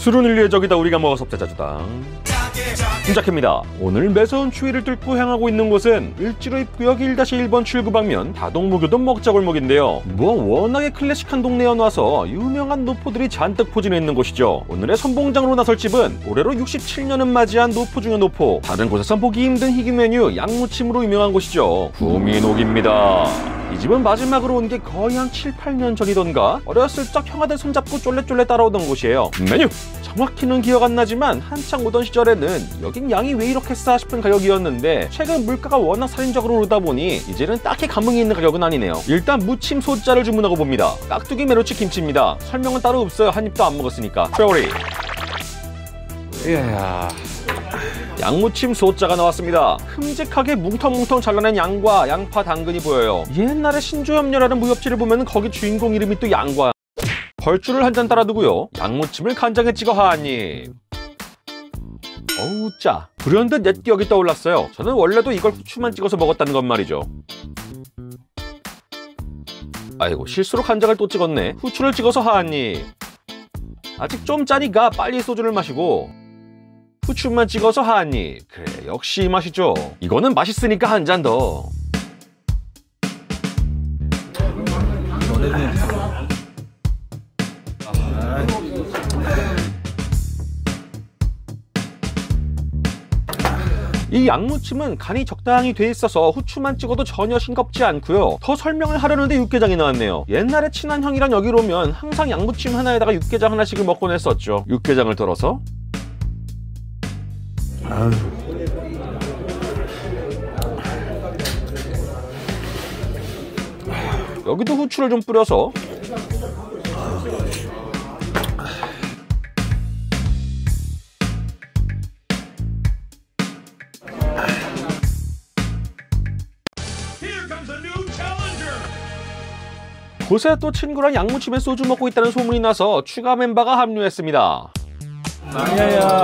술은 인류의 적이다. 우리가 먹어서 자주당. 김작혜입니다. 오늘 매서운 추위를 뚫고 향하고 있는 곳은 을지로 입구역 1-1번 출구 방면 다동무교동 먹자골목인데요. 워낙에 클래식한 동네에 와서 유명한 노포들이 잔뜩 포진해 있는 곳이죠. 오늘의 선봉장으로 나설 집은 올해로 67년을 맞이한 노포 중의 노포. 다른 곳에선 보기 힘든 희귀 메뉴 양무침으로 유명한 곳이죠. 구민옥입니다. 이 집은 마지막으로 온 게 거의 한 7-8년 전이던가 어렸을 적 형아들 손잡고 쫄래쫄래 따라오던 곳이에요. 메뉴! 정확히는 기억 안 나지만 한창 오던 시절에는 여긴 양이 왜 이렇게 싸 싶은 가격이었는데 최근 물가가 워낙 살인적으로 오르다 보니 이제는 딱히 감흥이 있는 가격은 아니네요. 일단 무침 소자를 주문하고 봅니다. 깍두기 메로치 김치입니다. 설명은 따로 없어요. 한 입도 안 먹었으니까. 페어리. 이야. 양무침 소자가 나왔습니다. 큼직하게 뭉텅뭉텅 잘라낸 양과 양파, 당근이 보여요. 옛날에 신조협녀라는 무협지를 보면 거기 주인공 이름이 또 양과. 벌주를 한 잔 따라두고요. 양무침을 간장에 찍어 한입. 어우 짜. 불현듯 옛 기억이 떠올랐어요. 저는 원래도 이걸 후추만 찍어서 먹었다는 건 말이죠. 아이고 실수로 간장을 또 찍었네. 후추를 찍어서 한입. 아직 좀 짜니까 빨리 소주를 마시고 후추만 찍어서 한입. 그래 역시 이 맛이죠. 이거는 맛있으니까 한 잔 더. 이 양무침은 간이 적당히 돼 있어서 후추만 찍어도 전혀 싱겁지 않고요. 더 설명을 하려는데 육개장이 나왔네요. 옛날에 친한 형이랑 여기로 오면 항상 양무침 하나에다가 육개장 하나씩을 먹곤 했었죠. 육개장을 덜어서 여기도 후추를 좀 뿌려서 곳에 또 친구랑 양무침에 소주 먹고 있다는 소문이 나서 추가 멤버가 합류했습니다. 아야야.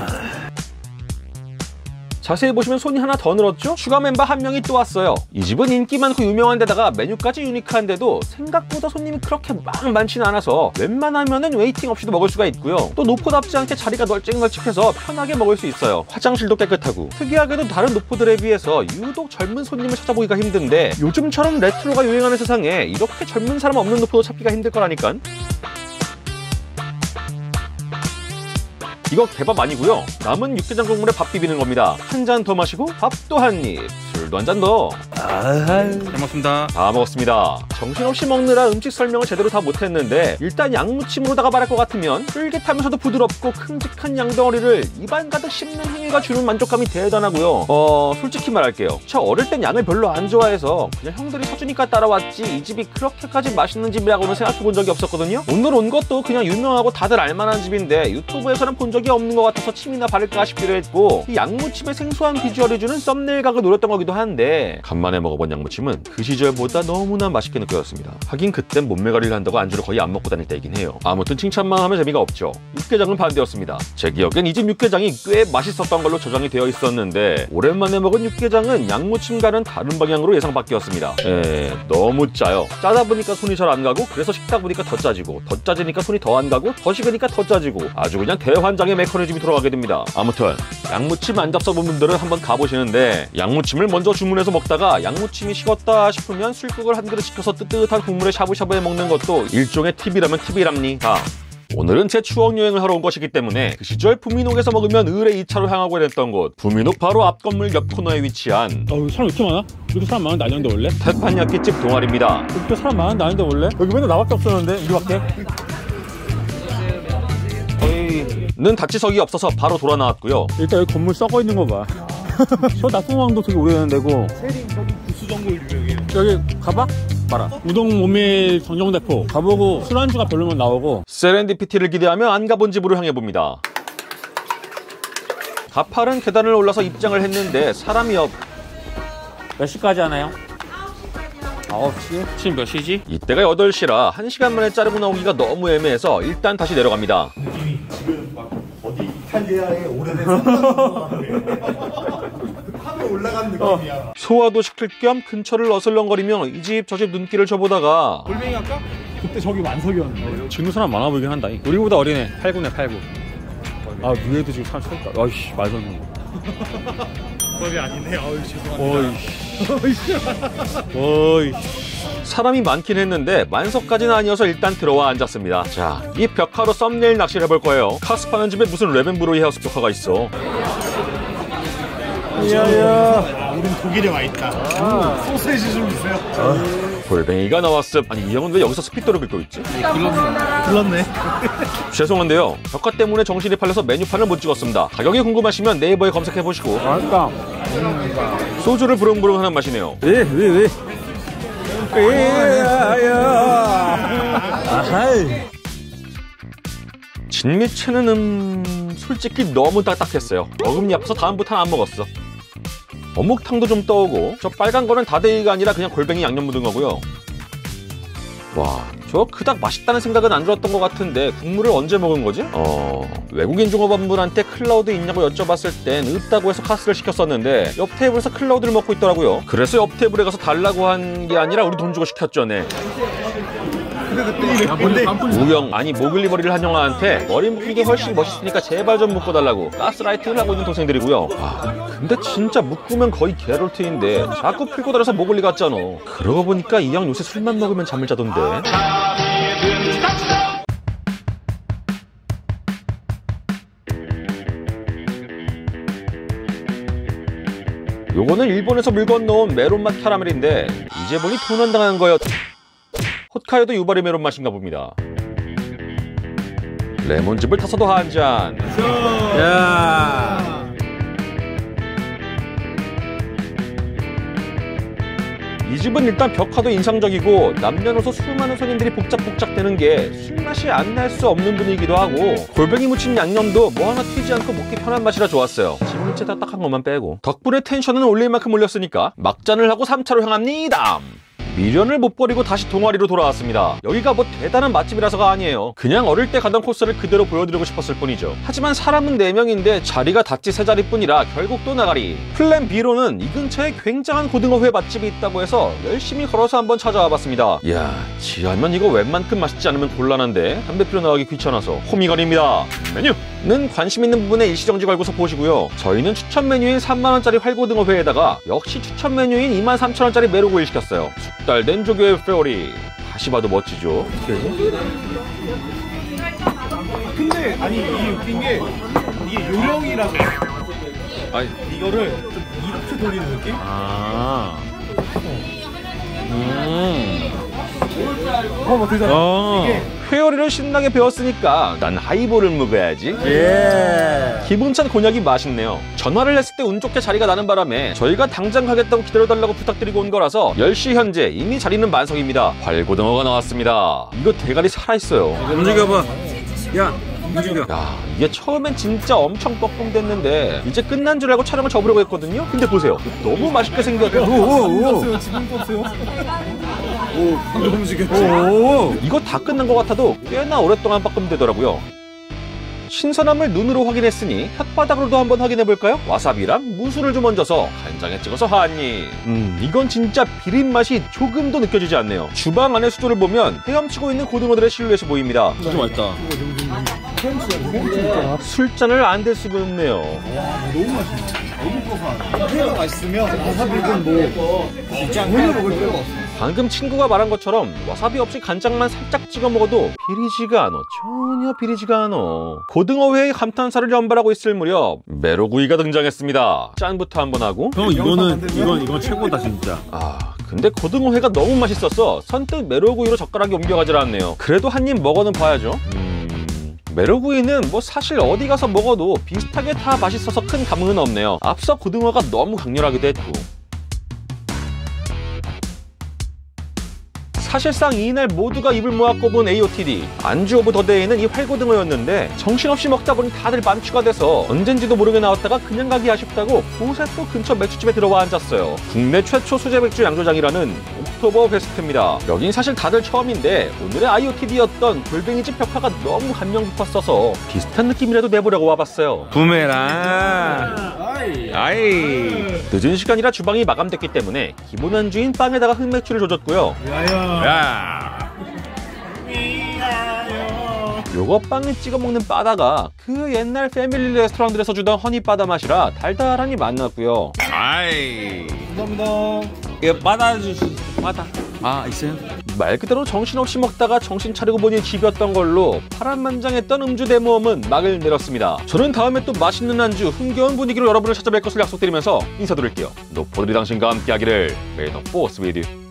자세히 보시면 손이 하나 더 늘었죠? 추가 멤버 한 명이 또 왔어요. 이 집은 인기 많고 유명한 데다가 메뉴까지 유니크한데도 생각보다 손님이 그렇게 막 많지는 않아서 웬만하면은 웨이팅 없이도 먹을 수가 있고요. 또 노포답지 않게 자리가 널찍널찍해서 편하게 먹을 수 있어요. 화장실도 깨끗하고. 특이하게도 다른 노포들에 비해서 유독 젊은 손님을 찾아보기가 힘든데 요즘처럼 레트로가 유행하는 세상에 이렇게 젊은 사람 없는 노포도 찾기가 힘들 거라니깐. 이거 개밥 아니고요. 남은 육개장 국물에 밥 비비는 겁니다. 한 잔 더 마시고 밥도 한 입, 술도 한 잔 더. 잘 먹습니다. 다 먹었습니다. 정신없이 먹느라 음식 설명을 제대로 다 못했는데 일단 양무침으로다가 말할 것 같으면 쫄깃하면서도 부드럽고 큼직한 양덩어리를 입안 가득 씹는 행위가 주는 만족감이 대단하고요. 솔직히 말할게요. 저 어릴 땐 양을 별로 안 좋아해서 그냥 형들이 사주니까 따라왔지 이 집이 그렇게까지 맛있는 집이라고는 생각해본 적이 없었거든요. 오늘 온 것도 그냥 유명하고 다들 알만한 집인데 유튜브에서는 본 적이 없는 것 같아서 침이나 바를까 싶기도 했고 이 양무침의 생소한 비주얼을 주는 썸네일 각을 노렸던 거기도 한데 간만에 먹어본 양무침은 그 시절보다 너무나 맛있게 느껴졌습니다. 하긴 그땐 몸매관리를 한다고 안주를 거의 안 먹고 다닐 때이긴 해요. 아무튼 칭찬만 하면 재미가 없죠. 육개장은 반대였습니다. 제 기억엔 이 집 육개장이 꽤 맛있었던 걸로 저장이 되어 있었는데 오랜만에 먹은 육개장은 양무침과는 다른 방향으로 예상 바뀌었습니다. 너무 짜요. 짜다 보니까 손이 잘 안 가고 그래서 식다 보니까 더 짜지고 더 짜지니까 손이 더 안 가고 더 식으니까 더 짜지고 아주 그냥 대환장의 메커니즘이 돌아가게 됩니다. 아무튼 양무침 안 잡숴본 분들은 한번 가보시는데 양무침을 먼저 주문해서 먹다가 양무침이 식었다 싶으면 술국을 한 그릇 시켜서 뜨뜻한 국물에 샤브샤브해 먹는 것도 일종의 팁이라면 팁이랍니다. 오늘은 제 추억 여행을 하러 온 것이기 때문에 그 시절 부민옥에서 먹으면 을의 2차로 향하고 했던 곳 부민옥 바로 앞 건물 옆 코너에 위치한 여기 사람 왜 이렇게 많아? 여기 사람 많은데 아니었는데 원래? 태판야끼집 동아리입니다. 여기 사람 많은데 아닌데 원래? 여기 맨날 나밖에 없었는데 이리밖에? 는 다치석이 없어서 바로 돌아 나왔고요. 일단 여기 건물 썩어 있는 거 봐. 저 낙동강도 되게 오래되는 데고 세림 저기 부수정골 유명해요. 여기 가봐? 봐라. 우동 모밀 정정대포 가보고 술안주가 별로면 나오고 세렌디피티를 기대하며 안 가본 집으로 향해봅니다. 가파른 계단을 올라서 입장을 했는데 사람이 몇 시까지 하나요? 9시? 지금 몇 시지? 이때가 8시라 1시간 만에 자르고 나오기가 너무 애매해서 일단 다시 내려갑니다. 지금 막 어디 이탈리아의 오래된 하늘 올라간 느낌이야. 소화도 시킬 겸 근처를 어슬렁거리며 이 집 저 집 눈길을 줘보다가 골뱅이 할까? 그때 저기 만석이었는데. 지금 사람 많아 보이긴 한다. 우리보다 어리네. 8구네 8구. 아 위에도 지금 사람 쳐있다. 아이씨 말도 안 되는 거. 그게 아니네. 아유 죄송합니다. 어이. 사람이 많긴 했는데 만석까지는 아니어서 일단 들어와 앉았습니다. 자, 이 벽화로 썸네일 낚시를 해볼 거예요. 카스파는 집에 무슨 레벤브로이 헤어스 벽화가 있어. 야야. 우린 독일에 와 있다. 소세지 좀 주세요. 골뱅이가 나왔음. 아니 이 형은 왜 여기서 스피터를 긁고 있지? 불렀네. 죄송한데요, 벽화 때문에 정신이 팔려서 메뉴판을 못 찍었습니다. 가격이 궁금하시면 네이버에 검색해보시고. 맛있다. 소주를 부릉부릉 하는 맛이네요. 왜? 아하이. 진미채는 솔직히 너무 딱딱했어요. 어금니 아파서 다음부터는 안 먹었어. 어묵탕도 좀 떠오고, 저 빨간 거는 다대이가 아니라 그냥 골뱅이 양념 묻은 거고요. 와, 저 그닥 맛있다는 생각은 안 들었던 것 같은데 국물을 언제 먹은 거지? 외국인 종업원분한테 클라우드 있냐고 여쭤봤을 땐 없다고 해서 카스를 시켰었는데 옆 테이블에서 클라우드를 먹고 있더라고요. 그래서 옆 테이블에 가서 달라고 한 게 아니라 우리 돈 주고 시켰죠, 네. 근데 우영, 아니 모글리머리를 한 형아한테 머리 묶는 게 훨씬 멋있으니까 제발 좀 묶어달라고 가스라이팅을 하고 있는 동생들이고요. 근데 진짜 묶으면 거의 게롤트인데 자꾸 풀고 달아서 모글리 같잖아. 그러고 보니까 이 형 요새 술만 먹으면 잠을 자던데. 요거는 일본에서 물 건너온 메론맛 캐러멜인데 이제 보니 도난당한 거였. 헛카요도 유바리 메론 맛인가 봅니다. 레몬즙을 타서도 한 잔. 야. 이 집은 일단 벽화도 인상적이고 남녀노소 수많은 손님들이 복작복작대는 게 술맛이 안 날 수 없는 분위기도 하고, 골뱅이 무친 양념도 뭐 하나 튀지 않고 먹기 편한 맛이라 좋았어요. 진미채 딱딱한 것만 빼고. 덕분에 텐션은 올릴 만큼 올렸으니까 막잔을 하고 3차로 향합니다. 미련을 못 버리고 다시 동아리로 돌아왔습니다. 여기가 뭐 대단한 맛집이라서가 아니에요. 그냥 어릴 때 가던 코스를 그대로 보여드리고 싶었을 뿐이죠. 하지만 사람은 4명인데 자리가 닷지 3자리뿐이라 결국 또 나가리. 플랜 B로는 이 근처에 굉장한 고등어회 맛집이 있다고 해서 열심히 걸어서 한번 찾아와 봤습니다. 이야, 지하면 이거 웬만큼 맛있지 않으면 곤란한데 담배 피러 나가기 귀찮아서 호미갈입니다. 메뉴는 관심 있는 부분에 일시정지 걸고서 보시고요. 저희는 추천 메뉴인 3만원짜리 활고등어회에다가 역시 추천 메뉴인 23,000원짜리 메로구이를 시켰어요. 숙달된 조교의 페어리. 다시 봐도 멋지죠? 근데 아니 이게 웃긴 게 이게 요령이라서 아니. 이거를 좀 이렇게 돌리는 느낌? 아. 이게 회오리를 신나게 배웠으니까 난 하이볼을 먹어야지. 예. 기본찬 곤약이 맛있네요. 전화를 했을 때 운 좋게 자리가 나는 바람에 저희가 당장 가겠다고 기다려달라고 부탁드리고 온 거라서 10시 현재 이미 자리는 만석입니다. 활고등어가 나왔습니다. 이거 대가리 살아있어요. 움직여봐. 야, 움직여. 야, 이게 처음엔 진짜 엄청 뻐끔댔는데 이제 끝난 줄 알고 촬영을 접으려고 했거든요. 근데 보세요, 너무 맛있게 생겨서 떴어요. 지금 떴어요. 오, 방금 움직였지. 오. 이거 다 끝난 것 같아도 꽤나 오랫동안 뻐끔되더라고요. 신선함을 눈으로 확인했으니 혓바닥으로도 한번 확인해볼까요? 와사비랑 무술을 좀 얹어서 간장에 찍어서 한입. 이건 진짜 비린 맛이 조금도 느껴지지 않네요. 주방 안의 수조를 보면 헤엄치고 있는 고등어들의 실루엣이 보입니다. 진짜 맛있다. 술잔을 안 댈 수가 없네요. 너무 맛있네. 너무 고소하네. 회가 맛있으면 와사비는 뭐 전혀 먹을 필요가 없어. 방금 친구가 말한 것처럼 와사비 없이 간장만 살짝 찍어 먹어도 비리지가 않아. 전혀 비리지가 않아. 고등어회의 감탄사를 연발하고 있을 무렵 메로구이가 등장했습니다. 짠부터 한번 하고. 형 이건 최고다 진짜. 근데 고등어회가 너무 맛있어서 선뜻 메로구이로 젓가락이 옮겨가질 않네요. 그래도 한 입 먹어는 봐야죠. 메로구이는 뭐 사실 어디 가서 먹어도 비슷하게 다 맛있어서 큰 감흥은 없네요. 앞서 고등어가 너무 강렬하기도 했고. 사실상 이날 모두가 입을 모아 꼽은 AOTD 안주 오브 더 데이는 이 활고등어였는데 정신없이 먹다 보니 다들 만취가 돼서 언젠지도 모르게 나왔다가 그냥 가기 아쉽다고 곳에 또 근처 맥주집에 들어와 앉았어요. 국내 최초 수제 맥주 양조장이라는 옥토버 베스트입니다. 여긴 사실 다들 처음인데 오늘의 AOTD였던 골뱅이집 벽화가 너무 감명 깊었어서 비슷한 느낌이라도 내보려고 와봤어요. 부메랑. 아이. 늦은 시간이라 주방이 마감됐기 때문에 기본 안주인 빵에다가 흑맥주를 조졌고요. 야. 요거 그리고 빵에 찍어 먹는 바다가 그 옛날 패밀리 레스토랑들에서 주던 허니 바다 맛이라 달달하니 맛났고요. 아이. 감사합니다. 이거 바다. 아, 있어요? 말 그대로 정신없이 먹다가 정신 차리고 보니 집이었던 걸로 파란만장했던 음주 대모험은 막을 내렸습니다. 저는 다음에 또 맛있는 안주, 흥겨운 분위기로 여러분을 찾아뵐 것을 약속드리면서 인사드릴게요. 노포들이 당신과 함께하기를. May the force with you.